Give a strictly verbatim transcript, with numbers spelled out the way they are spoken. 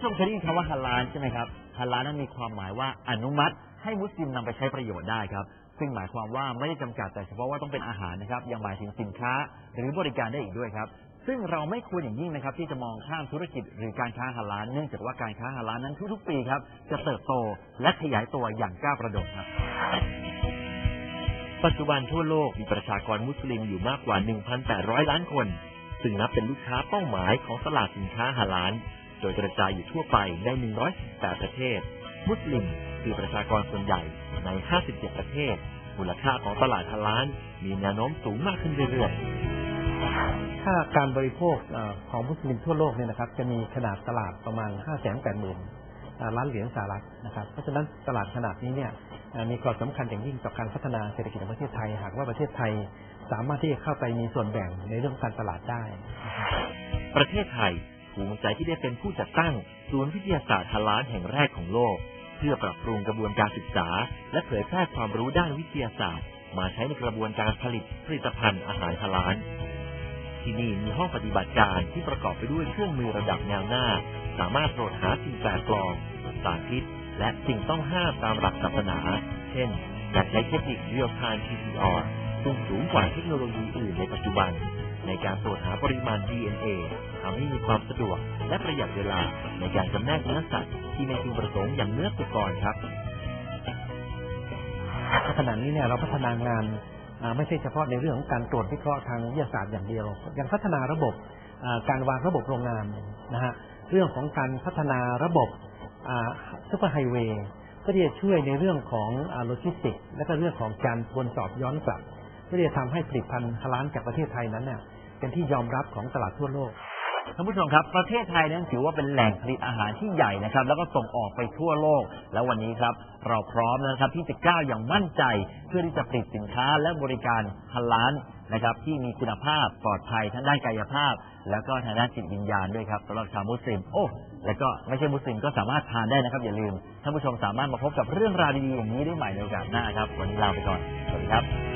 ชมเคยได้ยินคำว่าฮาลาลใช่ไหมครับฮาลาลนั้นมีความหมายว่าอนุมัติให้มุสลิมนำไปใช้ประโยชน์ได้ครับซึ่งหมายความว่าไม่ได้จำกัดแต่เฉพาะว่าต้องเป็นอาหารนะครับยังหมายถึงสินค้าหรือบริการได้อีกด้วยครับซึ่งเราไม่ควรอย่างยิ่งนะครับที่จะมองข้ามธุรกิจหรือการค้าฮาลาลเนื่องจากว่าการค้าฮาลาลนั้นทุกๆปีครับจะเติบโตและขยายตัวอย่างก้าวกระโดดครับปัจจุบันทั่วโลกมีประชากรมุสลิมอยู่มากกว่า หนึ่งพันแปดร้อย ล้านคนซึ่งนับเป็นลูกค้าเป้าหมายของตลาดสินค้าฮาลาลโดยกระจายอยู่ทั่วไปในหนึ่งร้อยสิบแปดประเทศมุสลิมคือประชากรส่วนใหญ่ในห้าสิบเจ็ดประเทศมูลค่าของตลาดฮาลาลมีแนวโน้มสูงมากขึ้นเรื่อยๆถ้าการบริโภคของมุสลิมทั่วโลกเนี่ยนะครับจะมีขนาดตลาดประมาณ ห้าแสนแปดหมื่น ล้านเหรียญสหรัฐนะครับเพราะฉะนั้นตลาดขนาดนี้เนี่ยมีความสำคัญอย่างยิ่งต่อการพัฒนาเศรษฐกิจของประเทศไทยหากว่าประเทศไทยสามารถที่จะเข้าไปมีส่วนแบ่งในเรื่องการตลาดได้ประเทศไทยภูมิใจที่ได้เป็นผู้จัดตั้งศูนย์วิทยาศาสตร์ฮาลาลแห่งแรกของโลกเพื่อปรับปรุงกระบวนการศึกษาและเผยแพร่ความรู้ด้านวิทยาศาสตร์มาใช้ในกระบวนการผลิตผลิตภัณฑ์อาหารฮาลาลที่นี่มีห้องปฏิบัติการที่ประกอบไปด้วยเครื่องมือระดับแนวหน้าสามารถตรวจหาสิ่งแปลกปลอมสารพิษและสิ่งต้องห้ามตามหลักศาสนาเช่นการใช้เทคนิค Real Time พี ซี อาร์ ซึ่งสูงกว่าเทคโนโลยีอื่นในปัจจุบันในการตรวจหาปริมาณ ดี เอ็น เอ ทำให้มีความสะดวกและประหยัดเวลาในการจำแนกเนื้อสัตว์ที่ไม่พึงประสงค์อย่างเนื้อสุกรครับขณะนี้เนี่ยเราพัฒนางานไม่ใช่เฉพาะในเรื่องของการตรวจวิเคราะห์ทางวิทยาศาสตร์อย่างเดียวยังพัฒนาระบบการวางระบบโรงงานนะฮะเรื่องของการพัฒนาระบบซุปเปอร์ไฮเวย์ก็จะช่วยในเรื่องของโลจิสติกส์และก็เรื่องของการตรวจสอบย้อนกลับเพื่อจะทำให้ผลิตภัณฑ์ฮาลาลจากประเทศไทยนั้นเนี่ยเป็นที่ยอมรับของตลาดทั่วโลกท่านผู้ชมครับประเทศไทยนั้นถือว่าเป็นแหล่งผลิตอาหารที่ใหญ่นะครับแล้วก็ส่งออกไปทั่วโลกแล้ววันนี้ครับเราพร้อมนะครับที่จะก้าวอย่างมั่นใจเพื่อที่จะผลิตสินค้าและบริการฮาลาลนะครับที่มีคุณภาพปลอดภัยทั้งด้านกายภาพแล้วก็ทางด้านจิตวิญญาณด้วยครับสำหรับชาวมุสลิมโอ้แล้วก็ไม่ใช่มุสลิมก็สามารถทานได้นะครับอย่าลืมท่านผู้ชมสามารถมาพบกับเรื่องราวดีๆอย่างนี้ได้ใหม่ในโอกาสหน้าครับวันนี้ลาไปก่อนสวัสดีครับ